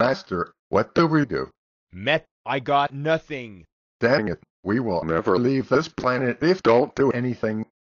Master, what do we do? Met, I got nothing. Dang it, we will never leave this planet if don't do anything.